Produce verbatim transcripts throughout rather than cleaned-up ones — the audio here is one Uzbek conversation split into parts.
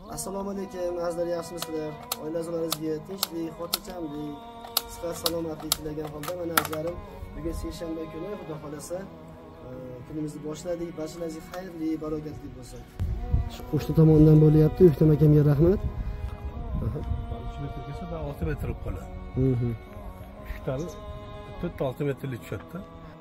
Assalomu alaykum, azizlar, yaxshimisizlar? Oilalaringizga tinchlik, xotirjamlik, sihat, salomatlik tilagan holda mana azizlarim, bugun seshanba kuni Xudo xolasa kunimizni boshladik. Barchalaringizga xayrli, barokatli bo'lsin. Shu qo'shni tomondan bo'lyapti. O'ktam akamga rahmat. uch metr kelsa da olti metr bo'lib qoladi. Mhm. Ikkitani to'rt olti metrli tushadi.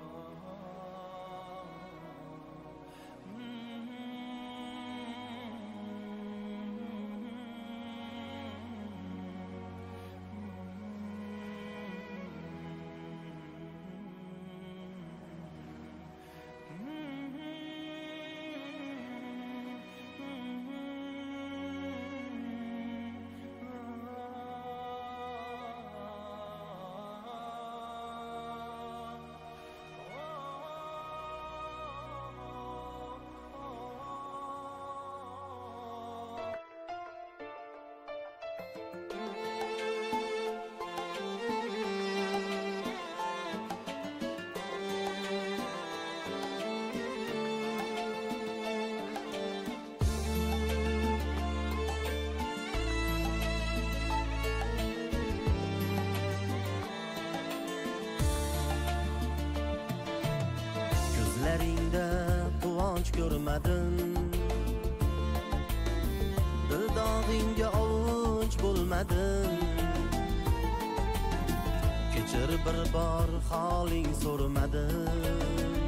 Gözleringde quvonch ko'rmadim, dildog'ingga ovunch bo'lmadim. Kechir bir bor holing so'rmadim,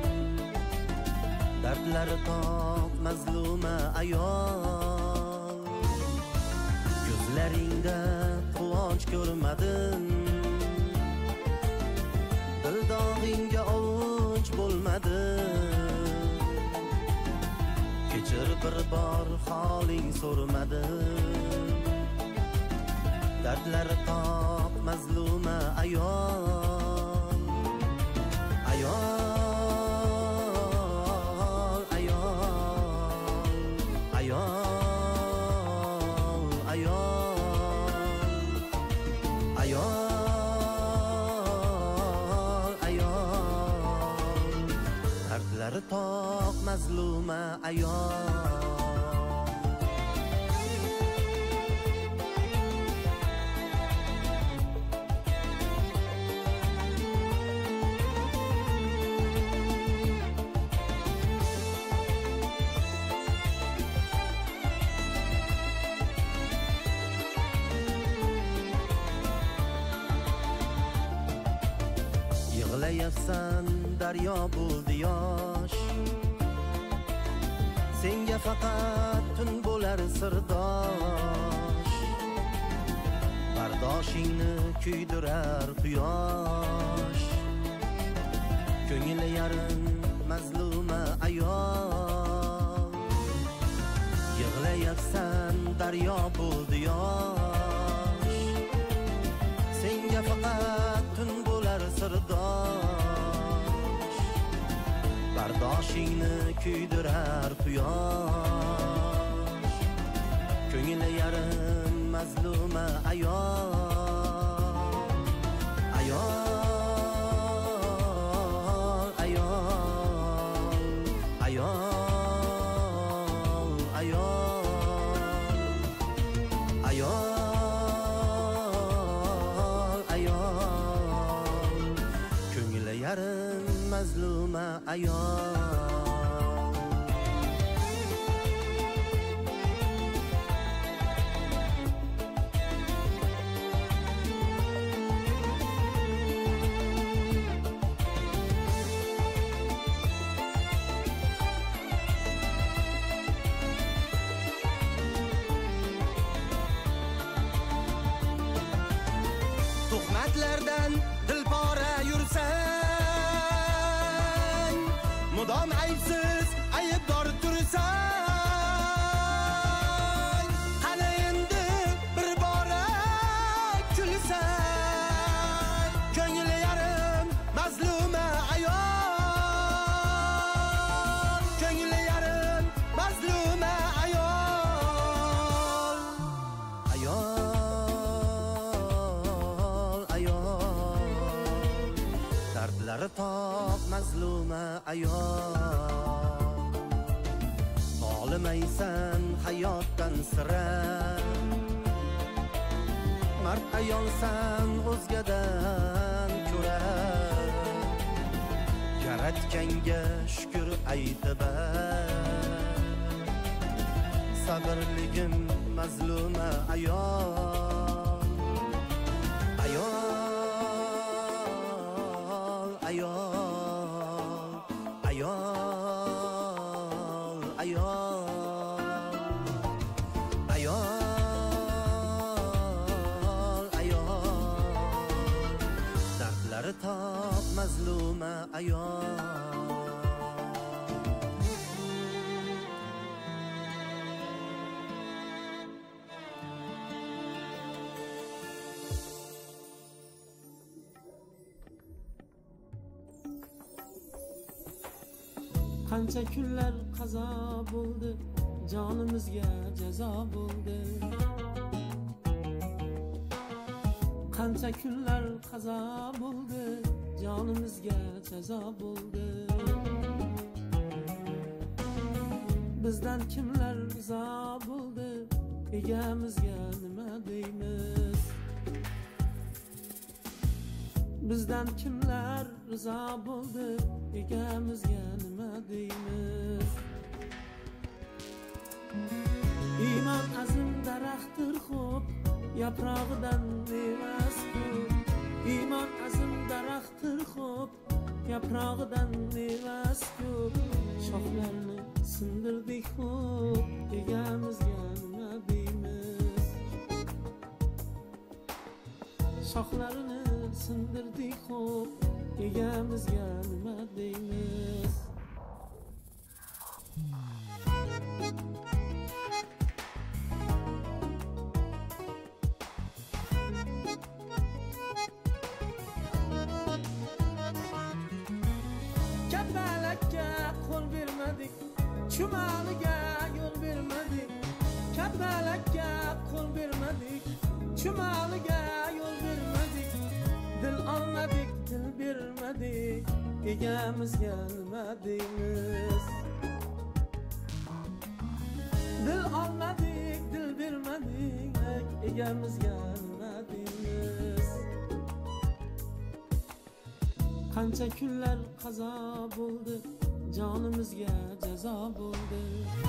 dardlari toq mazluma ayol. Gözleringde quvonch ko'rmadim, dildog'ingga ovunch bo'lmadim. Kechir bir bor holing so'rmadim, dardlari toq mazluma ayol. Ayol, ayol, ayol, ayol, ayol, ayol, dardlari toq mazluma ayol. Yig'layapsan daryo bo'ldi yosh, senga faqat tun bo'lar sirdosh. Bardoshingni kuydirar quyosh, ko'ngli yarim mazluma ayol. Yig'layapsan daryo bo'ldi yosh, senga faqat tun bo'lar sirdosh. Bardoshingni kuydirar quyosh, ko'ngli yarim mazluma ayol. Ayol, ayol, ayol, ayol, ayol, ayol, ko'ngli yarim mazluma ayol. Tuhmatlardan dilpora yursang, mudom aybsiz aybdor tursan. Qani endi bir bora kulsan, ko'ngli yarim mazluma ayol. Ko'ngli yarim mazluma ayol. Ayol, dardlari toq mazluma ayol. bilmaysan hayotdan sira mard ayolsan o'zgadan ko'ra yaratganga shukr aytib sabrligim mazluma ayol ayol ayol ayol ayol ayol ayol dardlari top mazluma ayol Qancha kunlar qazo bo'ldi, jonimizga jazo bo'ldi. Qancha kunlar qazo bo'ldi, jonimizga jazo bo'ldi. Bizdan kimlar rizo bo'ldi, egamizga nima deymiz? Bizdan kimlar rizo bo'ldi, egamizga nima deymiz? Iymon azim daraxtdir xo'p, yaprog'idan mevas ko'p. Iymon azim daraxtdir xo'p, yaprog'idan mevas ko'p. Shoxlarni sindirdik xo'p, egamizga nima deymiz? Shoxlarini sindirdik xo'p, egamizga nima deymiz? Kabalakka qo'l bermadik, chumoliga yo'l bermadik. Kabalakka qo'l bermadik, chumoliga yo'l bermadik. Dil olmadik, dil bermadik, egamizga nima deymiz? Dil olmadik, dil bermadik, egamizga nima deymiz? Qancha kunlar qazo bo'ldi, jonimizga jazo bo'ldi.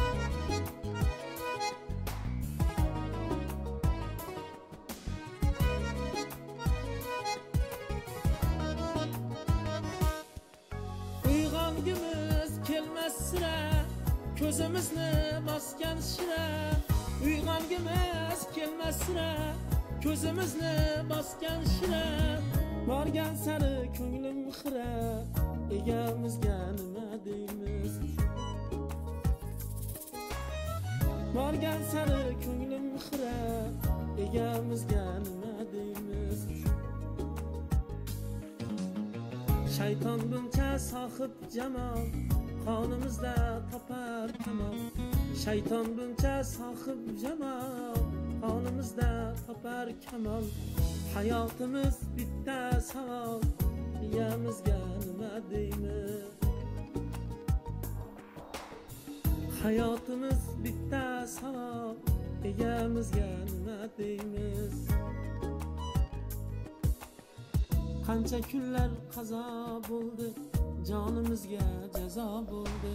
Uyg'ongimiz kelmas sira, ko'zimizni bosgan shira. Uyg'ongimiz kelmas sira, ko'zimizni bosgan shira. Borgan sari ko'nglim xira, egamizga nima deymiz? Borgan sari ko'nglim xira, egamizga nima deymiz? Shayton buncha sohib jamol, qonimizda topar kamol. Shayton buncha sohib jamol, qonimizda topar kamol. Hayotimiz bitta savol, egamizga nima deymiz? Hayotimiz bitta savol, egamizga nima deymiz? Qancha kunlar qazo bo'ldi, jonimizga jazo bo'ldi.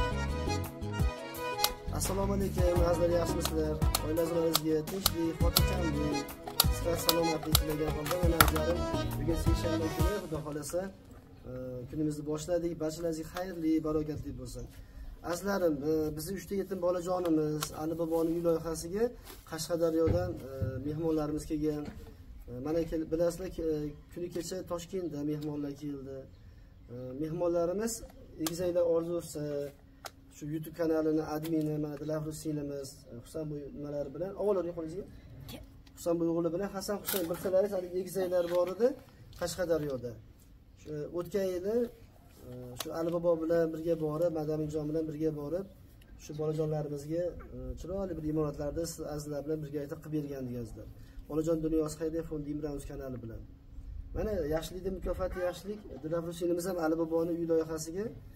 Assalomu alaykum, azizlar, yaxshimisizlar? Oilalaringizga tinchlik, xotirjamlik, sihat salomatlik tilagan holda mana azizlarim, bugun seshanba kuni Xudo xolasa kunimizni boshladik. Barchalaringizga xayrli, barokatli bo'lsin. Azizlarim, bizning uchta yetim bolajonimiz Ali boboning uy loyihasiga Qashqadaryodan mehmonlarimiz kelgan. Mana bilasizlar, kuni kecha Toshkentda mehmonlar keldi. Mehmonlarimiz egizaklar orzusi, shu YouTube kanalining admini mana Dilafruz singlimiz Husanboy nimalari bilan avvalroq qo'lingizga Husanboy o'g'li bilan Hasan Husayn bilsalaringiz, hali egizaklar bor edi Qashqadaryoda. Shu o'tgan yili shu Ali bobo bilan birga borib, Madaminjon bilan birga borib, shu bolajonlarimizga chiroyli bir imoratlarda siz azizlar bilan birga qilib bergan degansizlar. Bolajon dunyosi xayriya fondi Imranuz kanali bilan. Mana yaxshilikning mukofoti yaxshilik. Dilafruz singlimiz ham Ali boboning uy loyihasiga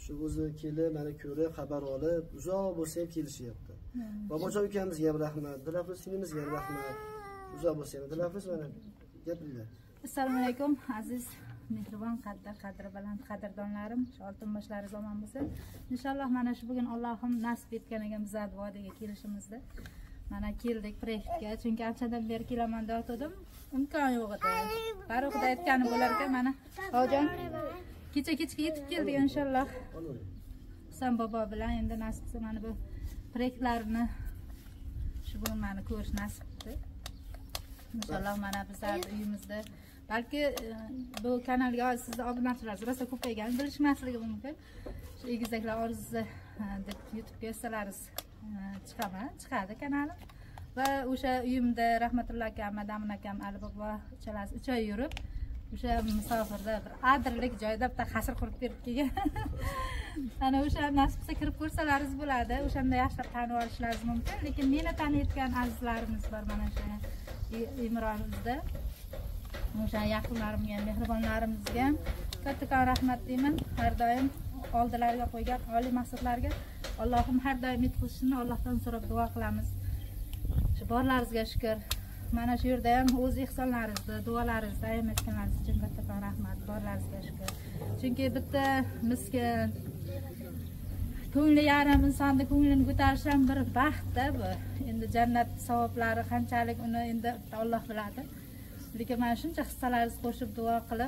Shu o'zi kelib, mana ko'rib, xabar olib, uzoq bo'lsa ham kelishyapti. Bobojon ukamizga ham rahmat, Dilafruz singlimizga ham rahmat. Uzoq bo'lsa ham Dilafruz mana gapinglar. Assalomu alaykum aziz mehribon qadr qadri baland qadrdonlarim, oltin boshlaringiz omon bo'lsin. Inshaalloh mana shu bugun Allohim nasib etgan ekan bizlar vodiga kelishimizda. Mana keldik proyektga, chunki anchadan beri kelaman deb imkon yo'q edi. Farruxda aytgani bo'lar ekan, mana Hojon kecha kechga yetib keldik inshaalloh. Husan bobo bilan endi nasib etsa mana bu proyektlarni shu bugun mana ko'rish nasib etdi. Inshaalloh mana bizlar uyimizda balki bu kanalga sizni obunachilaringiz rosa ko'paygan, bilishmasligi mumkin. Shu egizaklar orzusi deb YouTube'ga yozsalaringiz chiqaman, chiqadi kanalim. Va o'sha uyimda Rahmatulloh akam, Madamin akam, Ali bobo uchalasi uch oy yurib, o'sha musofirda bir adirlik joyda bitta qasr qurib berib kelgan. Ana o'sha nasib etsa kirib ko'rsalaringiz bo'ladi. O'shanda yaxshilab tanib olishlaringiz mumkin. Lekin meni taniyotgan azizlarimiz bor mana shu Imronimizda. O'sha yaqinlarimga, mehribonlarimizga katta rahmat deyman. Har doim oldilariga qo'ygan oliy maqsadlarga Allohim har doim yetishishini Allohdan so'rab duo qilamiz. Shu borlaringizga shukr. Mana shu yerda ham o'z ehsonlaringizni, duolaringizni daim etganlaringiz uchun katta rahmat. Borlaringizga shukr. Chunki bitta miskin ko'ngli yarim insonni ko'nglini ko'tarish ham bir baxt-da bu. Endi jannat savoblari qanchalik uni endi Alloh biladi. Lekin mana shuncha hissalaringizni qo'shib duo qilib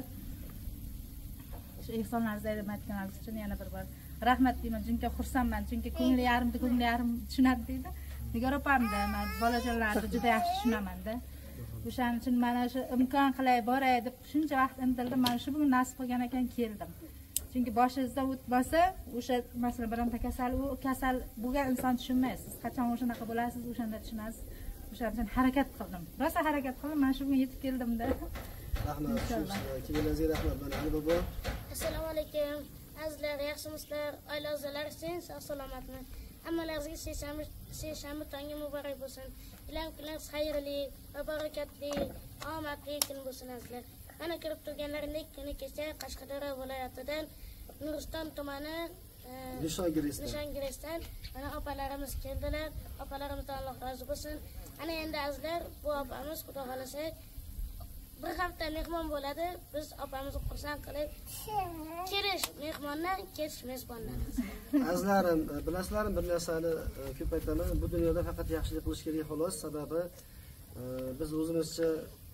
shu ehsonlaringizni daim etganlaringiz uchun yana bir bor rahmat deyman. Chunki xursandman. Chunki ko'ngli yarimni ko'ngli yarim tushunadi deydi. Nigor opamda men bolajonlarni juda yaxshi tushunaman-da. O'shaning uchun mana shu imkon qilay boray deb shuncha vaqt intildim. Mana shu bugun nasib qilgan ekan keldim. Chunki boshingizda o'tmasa, o'sha masalan bironta kasal, u kasal bo'lgan inson tushunmaysiz. Qachon o'shanaqa bo'lasiz, o'shanda tushunasiz. O'shaning uchun harakat qildim. Rosa harakat qildim. Mana shu bugun yetib keldim-da. Rahmat. Kelingizga rahmat. Mana Ali bobo. Assalomu alaykum. Azizlar, yaxshimisizlar? Oila a'zolari sen sog' salomatmi? Hammalaringizga seshanba seshanba tongi muborak bo'lsin. Ilam kuningiz xayrli va barakatli, omadli kun bo'lsin azizlar. Mana kirib turganlaringiz kuni kecha Qashqadaryo viloyatidan Nuriston tumani Nishongiriston mana opalarimiz keldilar. Opalarimizdan Alloh rozi bo'lsin. Ana endi azizlar, bu opamiz Xudo xolasa bir hafta mehmon bo'ladi. Biz opamizni xursand qilib kelish mehmondan, ketish mezbondan. Azizlarim, bilasizlarmi bir narsani ko'p aytaman. Bu dunyoda faqat yaxshilik qilish kerak xolos. Sababi biz o'zimizcha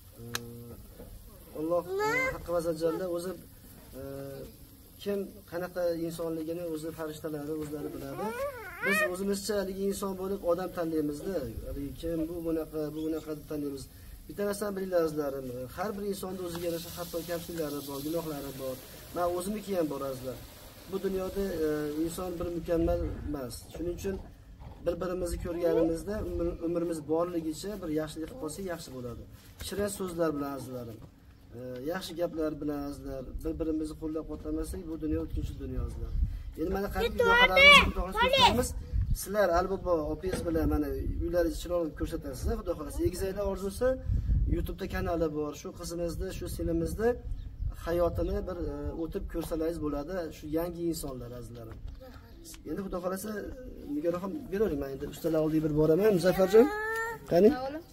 Alloh haqqi va zajjalla o'zi kim qanaqa insonligini o'zi farishtalari o'zlari biladi. Biz o'zimizcha haligi inson bo'lib odam tanlaymizda. Haligi kim bu bunaqa, bu bunaqa deb tanlaymiz. Bitta narsani bilinglarizlarim, har bir insonda o'ziga yarasha xato kamchiliklari bor, gunohlari bor. Men o'zimniki ham bor azizlar. Bu dunyoda inson bir mukammal emas. Shuning uchun bir-birimizni ko'rganimizda umrimiz borligicha bir yaxshilik qilib qolsak yaxshi bo'ladi. Shirin so'zlar bilan azizlarim, yaxshi gaplar bilan azizlar, bir-birimizni qo'llab-quvvatlamasak bu dunyo o'tkinchi dunyo azizlar. Endi mana qanday gunohlarimizni to'g'risida sizlar albatta opingiz bilan mana uylaringizni chiroyli ko'rsatasiz, xudo xolasa. Egizaklar orzusi YouTube'da kanali bor. Shu qizimizni, shu sinimizni hayotini bir o'tib ko'rsalaringiz bo'ladi. Shu yangi insonlar azizlarim. Endi xudo xolasa Nigoraxon beravering, men endi ustalar oldiga bir boraman. Muzaffarjon, qani?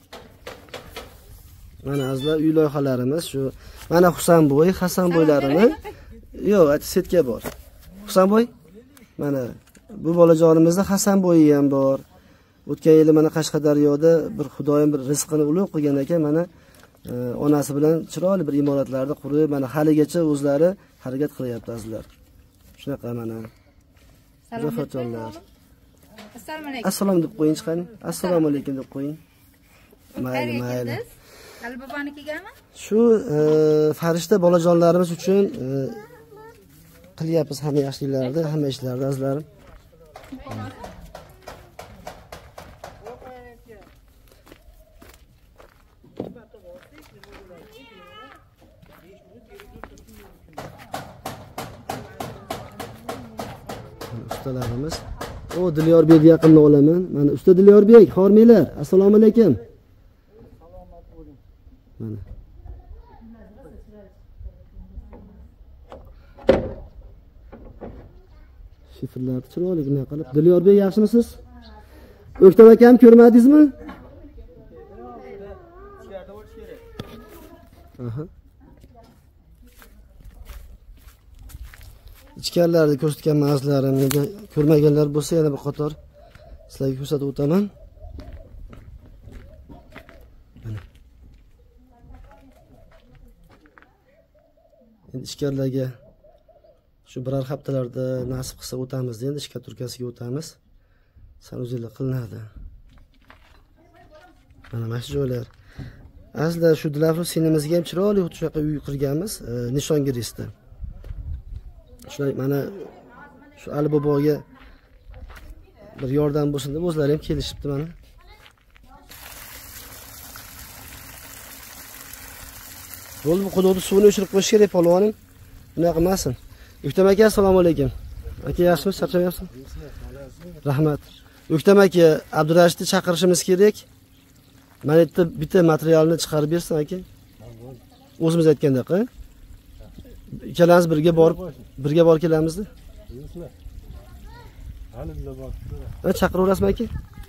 Mana azizlar uy loyihalarimiz shu. Mana Husanbo'y, Hasanbo'ylarini yo'q, setka bor. Husanbo'y mana bu bolajonimizda Hasanbo'yi ham bor. O'tgan yili mana Qashqadaryoda bir Xudoyim bir rizqini ulug' qilgan ekan, mana e, onasi bilan chiroyli bir imoratlarni qurib, mana haligacha o'zlari harakat qilyapti azizlar. Shunaqa mana. Muzafarjonlar. Assalomu alaykum. Assalom deb qo'ying chiqani. Assalomu alaykum deb qo'ying. Mayli, mayli. Ali bobonikigami? Shu e, farishta bolajonlarimiz uchun e, qilyapmiz hamma yaxshiliklarni, hamma ishlarni azizlarim. Ustalarimiz. O Dilyorbek yaqinni olaman. Mana usta Dilyorbek, xormanglar. Assalomu alaykum. Salomat bo'ling. Mana. Shifrlar chiroyli nima qilib. Dilyorbek, yaxshimisiz? O'ktam akam ko'rmadingizmi? Aha. Ichkarilarni ko'rsatgan manzilalarimni ko'rmaganlar bo'lsa yana bir qator sizlarga ko'rsatib o'taman. Mana. Endi ichkarilarga shu biror haftalarda nasib qilsa o'tamiz, endi ishka turkasiga o'tamiz. Sanuzlar qilinadi. Mana mana shu joylar. Aslida shu Dilafruz sinimizga ham chiroyli xuddi shunaqa uy qurganmiz, e, Nishongirisda. Shunday mana shu Ali boboga bir yordam bo'lsin deb o'zlari ham kelishibdi mana. Bo'ldi, bu quduqni suvini o'chirib qo'yish kerak polvonim. Bunaqa qilmasin. O'ktam aka, assalomu alaykum. Aka, yaxshimisiz? Charchamayapsiz? Rahmat. O'ktam aka, Abdurashidni chaqirishimiz kerak. Mana bitta bitta materialni chiqarib bersin aka. O'zimiz aytgandaqa. Ikkalamiz birga borib, birga borib kelamizda. Hali bilan borib. Ha, chaqiraverasizmi aka?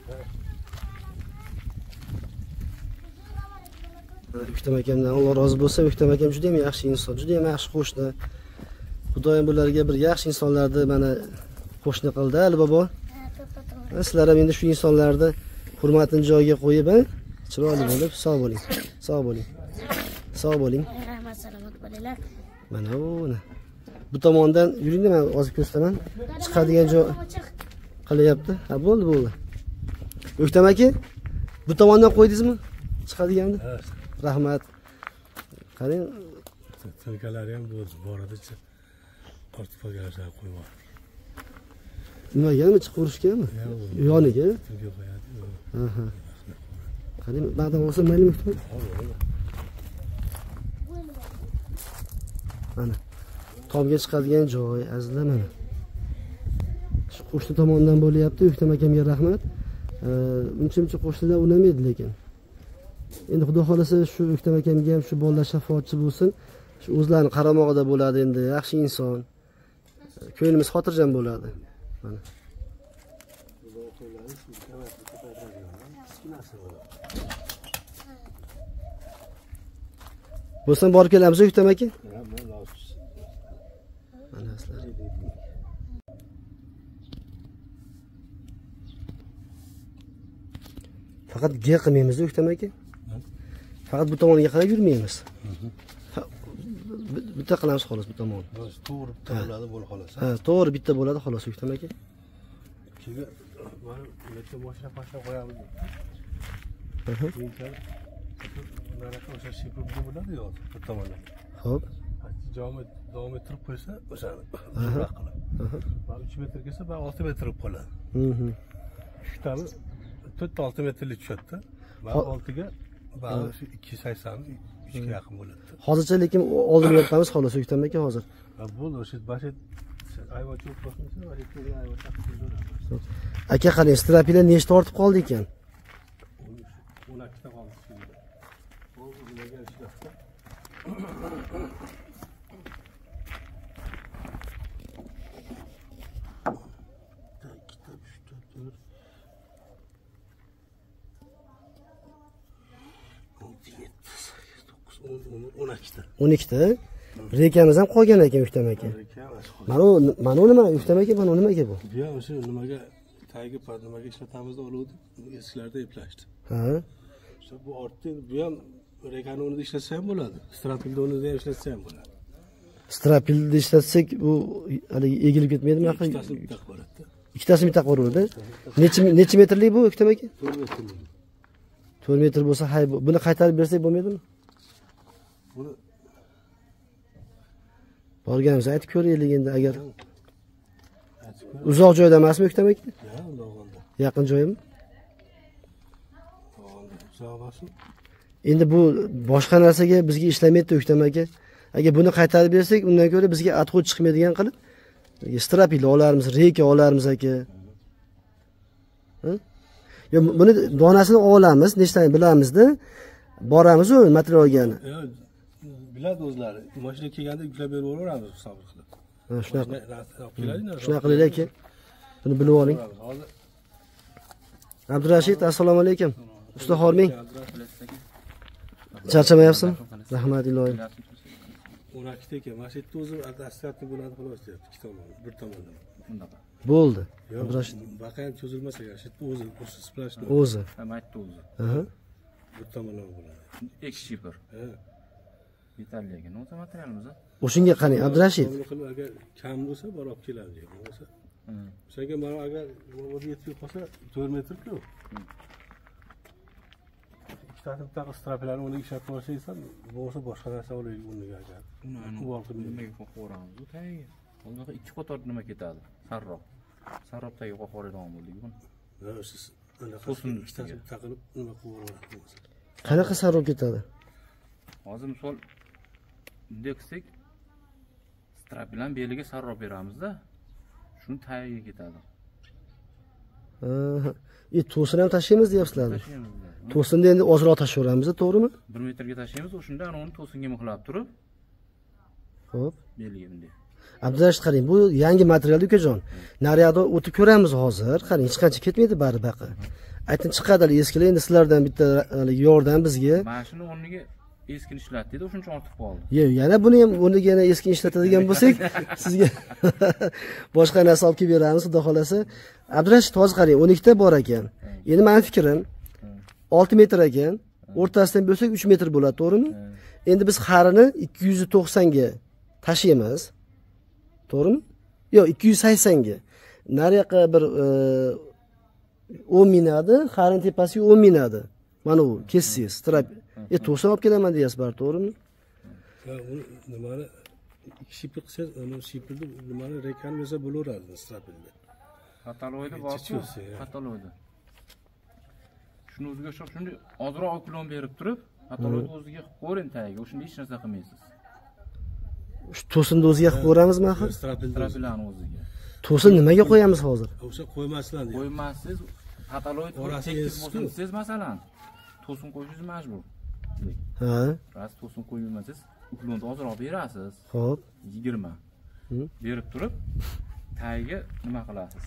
O'ktam akamdan Alloh rozi bo'lsin. O'ktam akam juda ham yaxshi inson, juda ham yaxshi qo'shni. Xudoyim bularga bir yaxshi insonlarni mana qo'shni qildi, Ali bobo. Sizlar ham endi shu insonlarni hurmatini joyiga qo'yib, ha? Chiroyli bo'lib, sog' bo'ling. Sog' bo'ling. Sog' bo'ling. Rahmat, salomat bo'linglar. Mana bu. Bu tomondan yuringda, men hozir ko'rsataman. Chiqadigan joy qilyapti. Ha, bo'ldi, bo'ldi. O'ktam aka, bu tomondan qo'ydingizmi? Chiqadiganni? Ha. Rahmat. Qarang, Tilkalari ham bo'ldi, boradicha. Ortib qolganlar qo'yib yubordi. Nimagami chiqarishganmi? Yoniga. Tilga qo'yadi. Aha. Qarang, ba'dan olsa maylimi? Mana. Tomga chiqadigan joy, azizlar mana. Shu qo'shni tomondan bo'lyapti. O'ktam akamga rahmat. Uncha-muncha qo'shnilar unamaydi lekin. Endi xudo xolasa shu O'ktam akamga ham shu bolalar shafoatchi bo'lsin. Shu o'zlarining qaramog'ida bo'ladi endi, yaxshi inson. Ko'nglimiz xotirjam bo'ladi. Mana. Bo'lsin borib kelamiz O'ktam aka. Mana sizlar. Faqat G qilmaymiz O'ktam aka. Faqat bu tomonga qarab yurmaymiz. Bitta qilamiz xolos bu tomon. To'g'ri bitta bo'ladi, bo'l xolos. Ha, to'g'ri bitta bo'ladi xolos O'ktam aka. Keyin mana bitta mashina pashla qo'yamiz. Aha. Mana o'sha shipib bo'ladi-yu, bu tomondan. Xo'p. Davom davom ettirib qo'ysa, o'shani qilib. Mana uch metr kelsa, mana olti metr bo'lib qoladi. Mhm. Ikkitani to'rt olti metrlik tushadi. Mana oltiga mana shu ikki yuz sakson uchga yaqin bo'ladi. Hozircha lekin oldin yo'qamiz xolos O'ktam aka hozir. Ha, bo'ldi, o'sha bashet ayvon cho'p qo'ysa, bashet to'g'ri ayvon chaqib. Aka qarang, strapilar nechta ortib qoldi ekan? o'n ikkita qoldi. Bo'ldi, bularga ishlashda. o'n ikkita. o'n ikkita. Rekamiz ham qolgan ekan O'ktam aka. Mana u, mana u nima O'ktam aka, mana u nimaga bu? Bu ham o'sha nimaga tagi nimaga ishlatamiz deb oluvdik, eskilarda eplashdi. Ha. O'sha bu ortda bu ham rekani o'rnida ishlatsa ham bo'ladi. Strapilni o'rnida ham ishlatsa ham bo'ladi. Strapilni ishlatsak bu haligi egilib ketmaydimi? Ikkitasini bitta qiladi. Ikkitasini bitta qiladi. Necha necha metrli bu O'ktam aka? to'rt metrli. to'rt metr bo'lsa, hay buni qaytarib bersak bo'lmaydimi? Buni borganimiz aytib ko'raylik endi agar uzoq joyda emasmi O'ktam aka? Ha, uzoqda. Yaqin joymi? Uzoq emasmi? Endi bu boshqa narsaga bizga ishlamaydi O'ktam aka. Agar buni qaytarib bersak, undan ko'ra bizga atxod chiqmaydigan qilib strapil olarmiz, reka olarmiz aka. Ha? Yo, buni donasini olamiz, nechtani bilamizda, boramiz u material olgani. Biladi o'zlari. Mashina kelganda yuklab berib yuboramiz sabr qilib. Ha, shunaqa. olib keladi. Shunaqa qilaylik aka. Buni bilib oling. Hozir Abdurashid, assalomu alaykum. Usta Horming. Charchamayapsizmi? Rahmat iloyim. o'n ikkita ekan. Mana shu yerda o'zi asfaltni bo'ladi xolos deyapti. Ikki tomon, bir tomondan. Bunaqa. Bo'ldi. Yo'q, Abdurashid baqa ham cho'zilmas ekan. Shu yerda o'zi kursi splashni. o'zi. Ha, maytda o'zi. Aha. Bir tomondan bo'ladi. X shipper. Ha. Yetarli ekan. O'ta materialimiz. O'shunga qarang, Abdurashid. To'g'ri qilib agar kam bo'lsa, bor olib keladi deydi. Bo'lsa. O'shanga mana agar o'zi yetib qolsa to'rt metr-ku. Ikkitasi bitta straplarini o'rniga ishlatib olsangsan, bo'lsa boshqa narsa olaylik o'rniga agar. Uni nimaga qo'yib qo'yamiz? U tagiga. Bundaqa ikki qator nima ketadi? Sarroq. Sarroq tagiga qo'yib qo'yadigan bo'ldik buni. Ha, siz anaqa To'sin ikkitasi taqilib nima qilib Qanaqa sarroq ketadi? Hozir misol bunday qilsak, strap bilan beliga sarroq beramiz-da. Shuni tagiga ketadi. Aha. E, to'sini ham tashlaymiz deyapsizlarmi? Tashlaymiz. To'sinni endi ozroq tashlayveramiz, to'g'rimi? bir metrga tashlaymiz, o'shunda uni to'singa mixlab turib, Xo'p. beliga bunday. Abdurashid qarang, bu yangi material ukajon. Naryoqdan o'tib ko'ramiz hozir. Qarang, hech qancha ketmaydi bari baqa. Ayting chiqadi, eskilar endi sizlardan bitta yordam bizga. Mana shuni o'rniga eskini ishlatdi-da, o'shuncha ortib qoldi. Yo'q, yana buni ham o'rniga yana eskini ishlatadigan bo'lsak, sizga boshqa narsa olib kelib beramiz, xudo xolasa. Abdurashid hozir qarang, o'n ikkita bor ekan. Endi men fikrim olti metr ekan. O'rtasidan bo'lsak uch metr bo'ladi, to'g'rimi? Endi biz xarini ikki yuz to'qson ga tashlaymiz. To'g'rimi? Yo'q, ikki yuz sakson ga. Nariyoqqa bir o'n minadi, xarin tepasiga o'n minadi. Mana u kessiz, strap. E, to'qson olib kelaman deyapsiz, bar, to'g'rimi? Ha, uni nimani ikki shipir qilsangiz, uni shipirni nimani rekan bo'lsa bo'laveradi strapilda. Katalogda bor-ku, katalogda. Shuni o'ziga o'xshab shunday ozroq oklon berib turib, katalogni o'ziga qilib qo'ying tagiga, o'shunda hech narsa qilmaysiz. Shu to'sinni o'ziga qilib ko'ramizmi axir? Strapilani o'ziga. To'sin nimaga qo'yamiz hozir? O'sha qo'ymasdan deydi. Qo'ymassiz, katalogni tekis bo'lsin siz masalan, to'sin qo'yishingiz majbur. Ha. Ras to'sin qo'ymasangiz, uklonni ozroq berasiz. Xo'p. yigirma. Berib turib, tagiga nima qilasiz?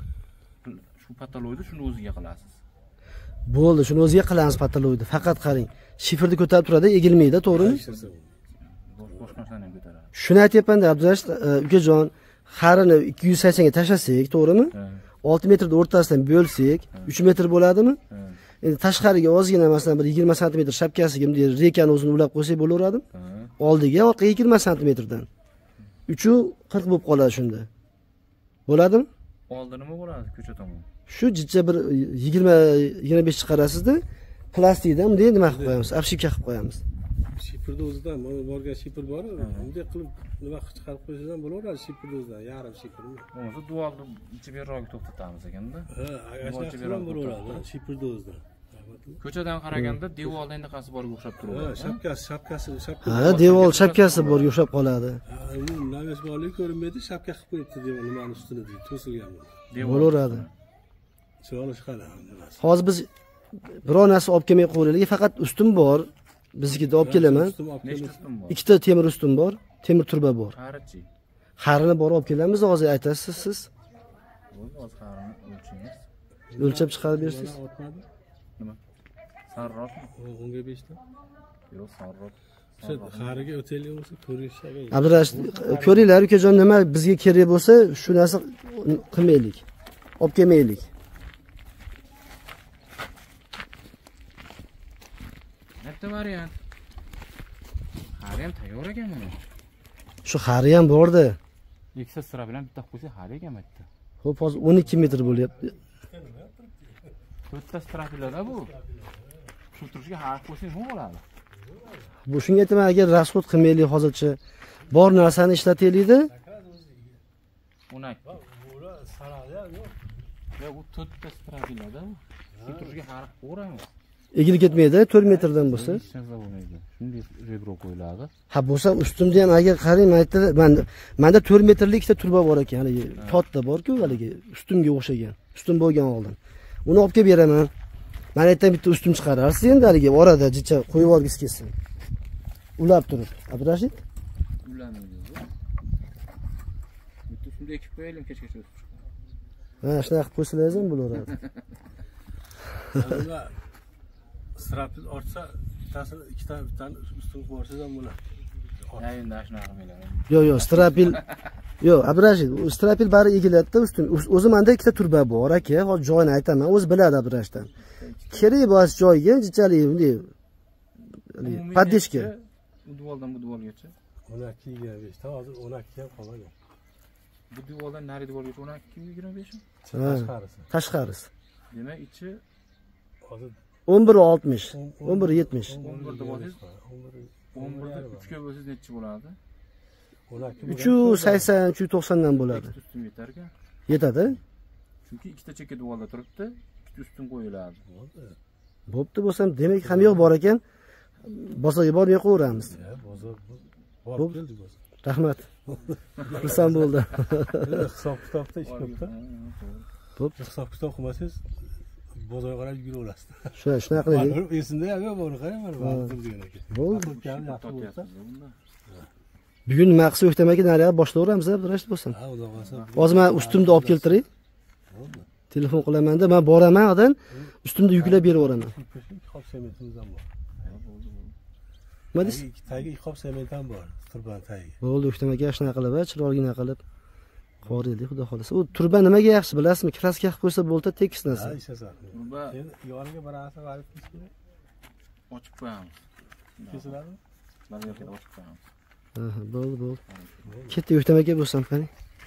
Shu patologni shuni o'ziga qilasiz. Bo'ldi, shuni o'ziga qilamiz patologni. Faqat qarang, shifrni ko'tarib turadi, egilmaydi, to'g'rimi? Boshqa narsani ham ko'taradi. Shuni aytyapman-da, Abdurashid ukajon, xarini ikki yuz sakson ga tashlasak, to'g'rimi? olti metrda o'rtasidan bo'lsak, uch metr bo'ladimi? Endi tashqariga ozgina masalan bir yigirma santimetr shapkasiga bunday rekani o'zini ulab qo'ysak bo'laveradimi? Oldiga, orqaga yigirma santimetrdan. uchi qirq bo'lib qoladi shunda. Bo'ladimi? Oldi nima bo'ladi ko'cha tomon? Shu jichcha bir yigirma yigirma besh chiqarasizda, plastikdan bunday nima qilib qo'yamiz? Afshipka qilib qo'yamiz. Shipirni o'zidan, mana borgan shipir bor, bunday qilib nima qilib chiqarib qo'ysangiz ham bo'laveradi shipirni o'zidan, yarim shipirni. O'zi dualni ichi berroq to'xtatamiz ekanda. Ha, agar ham bo'laveradi, shipirni o'zidan. Ko'chadan qaraganda devorda endi qasi borga o'xshab turadi. Ha, shapkasi, shapkasi, shapkasi. Ha, devor shapkasi borga o'xshab qoladi. Ha, u namas borligi ko'rinmaydi, shapka qilib qo'yibdi devor nimani ustini deydi, to'silgan bu. Bo'laveradi. Chiroyli chiqadi. Hozir biz biror narsa olib kelmay qo'yaylik, faqat ustum bor. Biznikida olib kelaman. Nechta ustum bor? Ikkita temir ustum bor, temir turba bor. Qarichi. Xarini borib olib kelamiz, hozir aytasiz siz. Bo'ldi, hozir xarini o'lchingiz. O'lchab chiqarib bersiz. Nima? Sarroqmi? o'nga besh ta. Yo'q, sarroq. O'sha xariga o'taylik bo'lsa ko'rishga. Abdurashid, ko'ringlar, ukajon, nima bizga kerak bo'lsa, shu narsa qilmaylik. Olib kelmaylik. Bitta variant. Xari ham tayyor ekan mana. Shu xari ham bor-da. Ikkita sira bilan bitta qo'ysa xari ekan bitta. Xo'p, hozir o'n ikki metr bo'lyapti. To'rtta straplada bu. Shu turishga xari qo'ysangiz nima bo'ladi? Bu shunga aytaman, agar rasxod qilmaylik hozircha, bor narsani ishlataylik-da. o'n ikki. Yo'q, bu to'rtta straplada bu. Shu turishga xari qo'yamiz. Egilib ketmaydi, to'rt metrdan bo'lsa. Hech narsa bo'lmaydi. Shunday rebro qo'yiladi. Ha, bo'lsa ustimda ham agar qarang, maytda menda menda to'rt metrlik ikkita turba bor ekan, haligi katta bor-ku, haligi ustumga o'xshagan. Ustum bo'lgan oldin. Uni olib kelib beraman. Mana aytdim, bitta ustum chiqararsiz endi haligi orada jicha qo'yib olgis kelsin. Ulab turib. Abdurashid? Ulanmaydi. Shunda ekib qo'yaylik kechgacha o'sib chiqadi. Ha, shunaqa qilib qo'ysangiz ham bo'laveradi. Bunda strapil ortsa, bittasini ikkita bittani ustun qo'ysangiz ham bo'ladi. Ha, endi shunaqa qilmaylar. Yo'q, yo'q, strapil yo'q, Abdurashid, strapil bari egiladida ustun. O'zi menda ikkita turba bor aka, hozir joyini aytaman, o'zi biladi Abdurashiddan. Kerak bo'lsa joyiga jichalik bunday paddishka. Bu duvaldan bu duvalgacha. o'n ikki yigirma besh ta hozir o'n ikki ham qolmagan. Bu duvaldan nari duvalgacha o'n ikki yigirma besh mi? Tashqarisi. Tashqarisi. Demak, ichi Hozir o'n bir oltmish, o'n bir yetmish. o'n bir desangiz, o'n bir dan uch ga bo'lsangiz necha bo'ladi? o'n ikki uch yuz sakson, uch yuz to'qson dan bo'ladi. Ustun yetar ekan. Yetadi? Chunki ikkita chekka duvalda turibdi, ikkita ustun qo'yiladi. Bo'pti bo'lsam, demak ham yo'q bor ekan. Bozorga bormay qo'yamiz. Ha, bozor borib keldik bozor. Rahmat. Xursand bo'ldi. Hisob kitobda ish ko'pda. Bo'pti, hisob kitob qilmasangiz bozorga qarab yuraverasiz. Shuna, shunaqa qiling. Esimda ham yo'q, buni qarang mana bu degan ekan. Bo'ldi. Yaxshi bo'lsa. Bugun nima qilsa o'ktamaki nariga boshlayveramiz, Abdurashid bo'lsin. Ha, xudo qolsa. Hozir men ustimni olib keltiray. Bo'ldi. Telefon qilaman-da, men boraman, odan ustimni yuklab beraveraman. Iqob sementimiz ham bor. Nima deysiz? Tagi iqob sement ham bor, turban tagi. Bo'ldi, o'ktamaki shunaqa qilib, chiroyligina qilib qoraylik, xudo xolasa. U turba nimaga yaxshi bilasizmi? Kraska qilib qo'ysa bo'ldi, tekis narsa. Ha, ishasan. Turba yoniga barasa g'arib kerak. ochib qo'yamiz. Kesiladimi? Bazarga ochib qo'yamiz. Aha, bo'ldi, bo'ldi. Ketdi o'ktamaki bo'lsam, qani.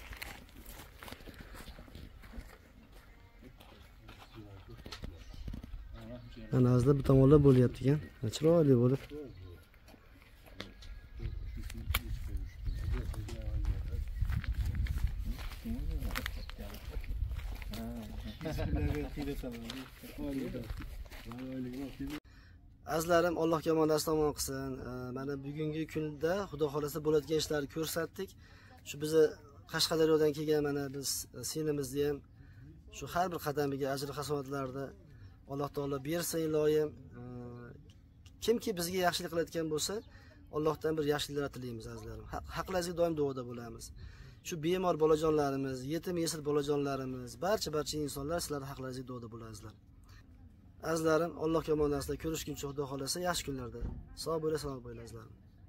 Anazda bu tomonlar bo'lyapti ekan. Chiroyli bo'lib. Azizlarim, Alloh kamonasi tomon qilsin. Mana bugungi kunda Xudo xolasa bo'ladigan ishlarni ko'rsatdik. Shu bizni Qashqadaryodan kelgan mana biz sinimizni ham shu har bir qadamiga ajr hasanatlarda Alloh taolo bersin iloyim. Kimki bizga yaxshilik qilayotgan bo'lsa, Allohdan bir yaxshiliklar tilaymiz azizlarim. Haqlaringizga doim duoda bo'lamiz. Shu bemor bolajonlarimiz, yetim yesir bolajonlarimiz, barcha-barcha insonlar sizlar haqlaringizga duoda bo'lasizlar. Azizlarim, Alloh kamonasida ko'rishguncha Xudo xolasa yaxshi kunlarda sog' bo'la, salomat bo'lasizlar.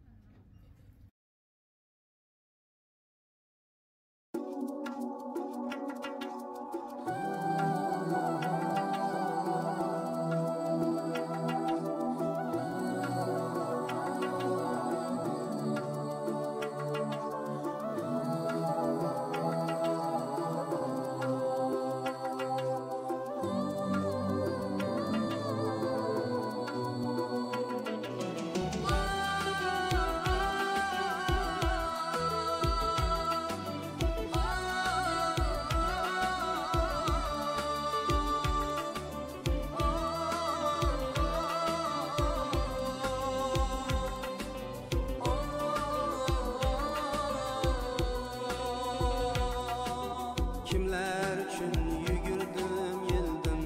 Kimler için yugurdim yildim,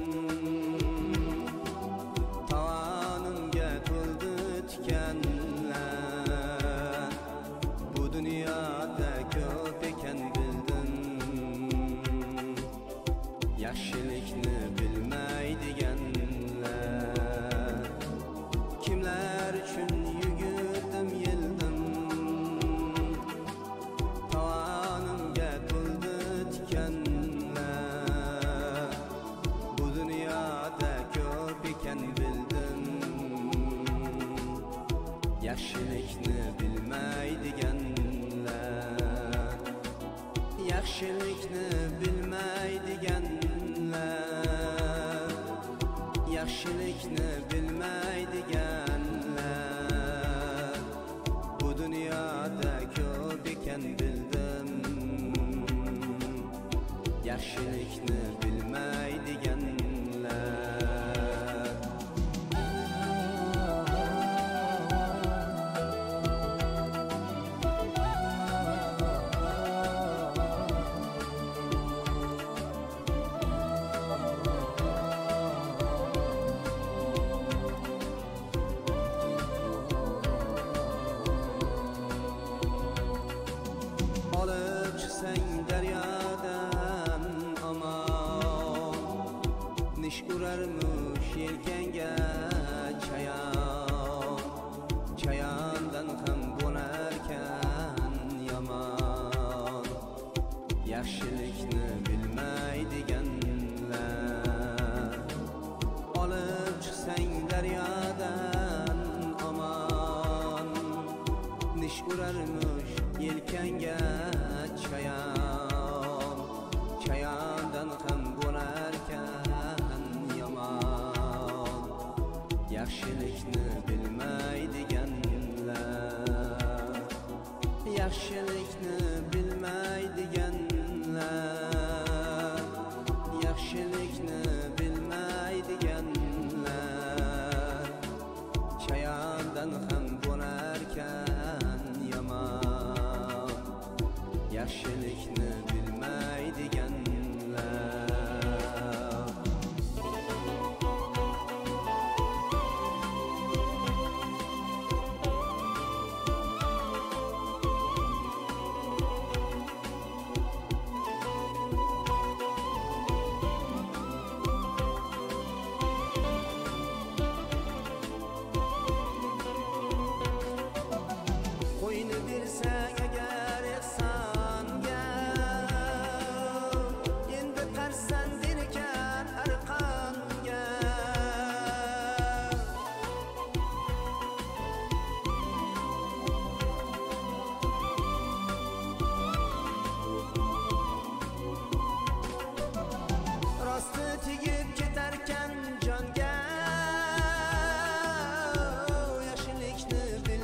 tavanımga to'ldi tikanlar. Bu dunyoda ko'p ekan bildim, yaxshilikni bilmaydiganlar. Kimler için yugurdim yildim, tavanımga to'ldi tikanlar. Bu dunyoda ko'p ekan bildim, yaxshilikni bilmaydiganlar. Yaxshilikni bilmaydiganlar. Yaxshilikni bilmaydiganlar. Bu dunyoda ko'p ekan bildim, yaxshilikni bilmaydiganlar. Olib chiqsang daryo yaxshilikni bilmaydiganlar, yaxshilikni bilmaydiganlar, yaxshilikni bilmaydiganlar, chayondan ham bo'larkan yomon, yaxshilikni bilmaydiganlar. Qo'yni bersang agar ehsonga, endi qarsan derkan arqonga. Rosti tegib ketarkan jonga, yaxshilikni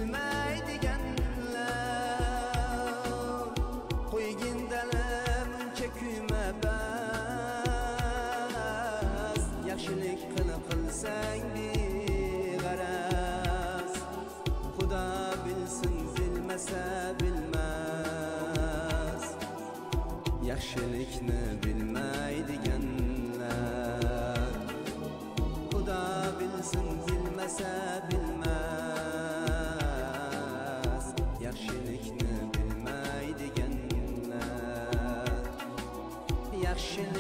bilmaydiganlar. Qo'ygin dalam uncha kuyma bas, yaxshilik qilib qilsang beg'araz. Xudo bilsin bilmasa bilmas, yaxshilikni bilmaydiganlar. Xudo bilsin bilmasa bilmas, yaxshilikni bilmaydiganlar. Yaxshilik